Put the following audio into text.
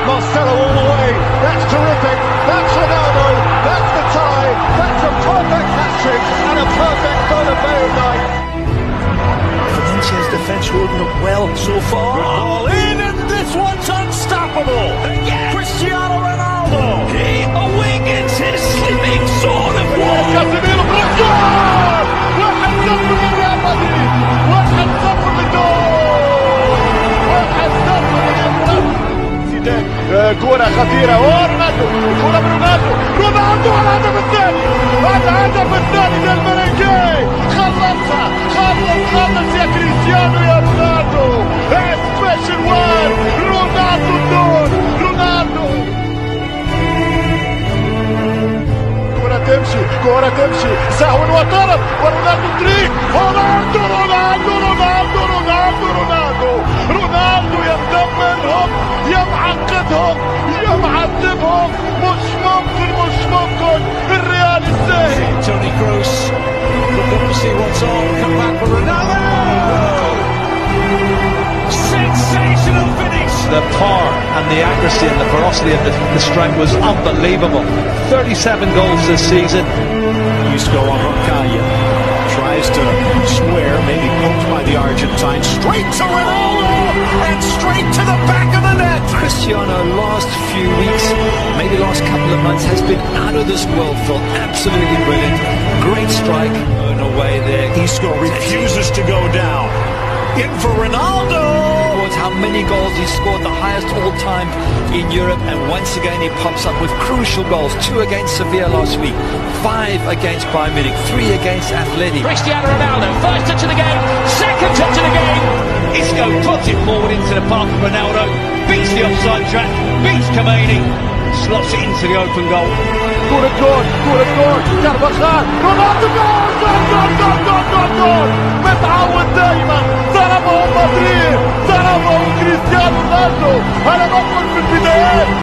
Marcelo all the way. That's terrific. That's Ronaldo. That's the tie. That's a perfect hat-trick and a perfect Bernabeu night. Valencia's defence holding up well so far. Ball in, and this one's unstoppable. Again, Cristiano Ronaldo. He awakens his sleeping sword of war. Casemiro, جول! 1-0 لريال مدريد. 1-0 للجول. 1-0 للانتر. زيدان كرة خطيرة. رونالدو. الكرة من رونالدو. رونالدو على الهدف الثاني. الهدف الثاني للملكي. خلصها. خلص يا كريستيانو يا رونالدو. سبيشال وان. رونالدو الدور. رونالدو. كرة تمشي سهو وطرد ورونالدو تريك. رونالدو رونالدو يدمرهم يمعقدهم يمعذبهم. مش ممكن الريال الساهي. Toni Kroos. Look up to see what's on. Come back for Ronaldo. Sensational finish. The power and the accuracy and the ferocity of the strike was unbelievable. 37 goals this season. Isco on Roncaglia. Tries to square, maybe poked by the Argentine. Straight to Ronaldo and straight to the back of the net. Cristiano last few weeks, maybe last couple of months, has been out of this world, Phil. Absolutely brilliant. Great strike. No way there. Isco refuses to go down. In for Ronaldo. How many goals he scored, the highest all-time in Europe, and once again he pops up with crucial goals. 2 against Sevilla last week, 5 against Bayern Munich, 3 against Atleti. Cristiano Ronaldo, first touch of the game, second touch of the game. Isco puts it forward into the path of Ronaldo, beats the offside track, beats Kameni, slots it into the open goal. كرة جول كارفاخال. رونالدو جول. متعود دايما. ضربهم مدريد. ضربهم كريستيانو رونالدو. انا بقول في البدايات